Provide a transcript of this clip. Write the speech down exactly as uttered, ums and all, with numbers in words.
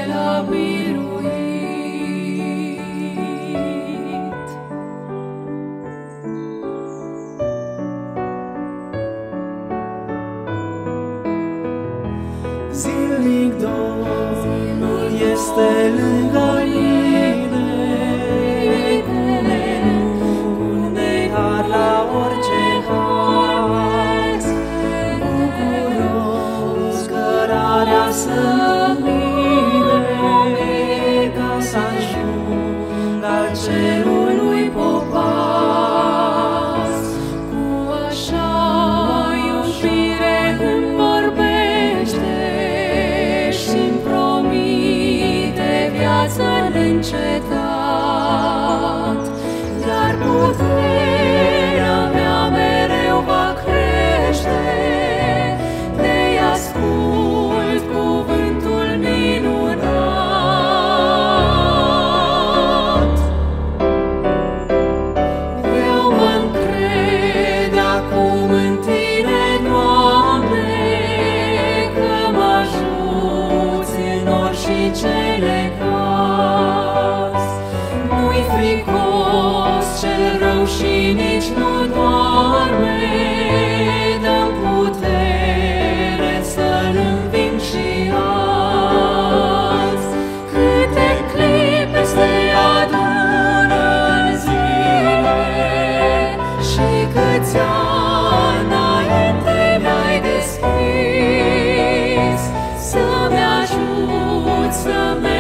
l-a biruit. Zilnic Domnul este lângă mine, pune har la orice haz, bucuros cărarea să mine, ca să ajung al cerului popas. Cu așa iubire îmi vorbește și-mi promite viață neîncetat, iar puterea mea mereu va crește, de-i ascult cuvântul minunat. Eu mă încred acum în Tine, Doamne, că mă ajuți în orice necaz. Nu-i fricos cel rău și nici nu doarme, dă-mi putere să-l înving și azi. Câte clipe se adună în zile și câți ani înainte mi-ai deschis, să-mi ajut să merg